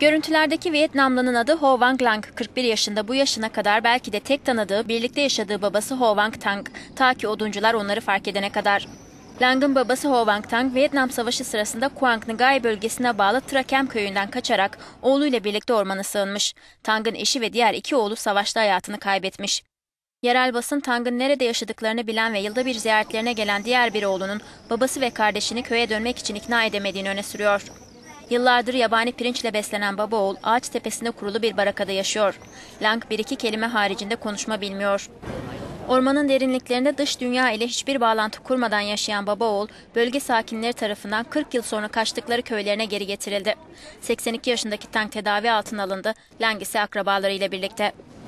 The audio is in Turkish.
Görüntülerdeki Vietnamlının adı Ho Van Lang, 41 yaşında, bu yaşına kadar belki de tek tanıdığı, birlikte yaşadığı babası Ho Van Tang, ta ki oduncular onları fark edene kadar. Lang'ın babası Ho Van Tang, Vietnam Savaşı sırasında Quang Ngai bölgesine bağlı Trakem köyünden kaçarak oğluyla birlikte ormana sığınmış. Tang'ın eşi ve diğer iki oğlu savaşta hayatını kaybetmiş. Yerel basın Tang'ın nerede yaşadıklarını bilen ve yılda bir ziyaretlerine gelen diğer bir oğlunun babası ve kardeşini köye dönmek için ikna edemediğini öne sürüyor. Yıllardır yabani pirinçle beslenen baba oğul ağaç tepesinde kurulu bir barakada yaşıyor. Lang bir iki kelime haricinde konuşma bilmiyor. Ormanın derinliklerinde dış dünya ile hiçbir bağlantı kurmadan yaşayan baba oğul, bölge sakinleri tarafından 40 yıl sonra kaçtıkları köylerine geri getirildi. 82 yaşındaki Tang tedavi altına alındı, Lang ise akrabalarıyla birlikte.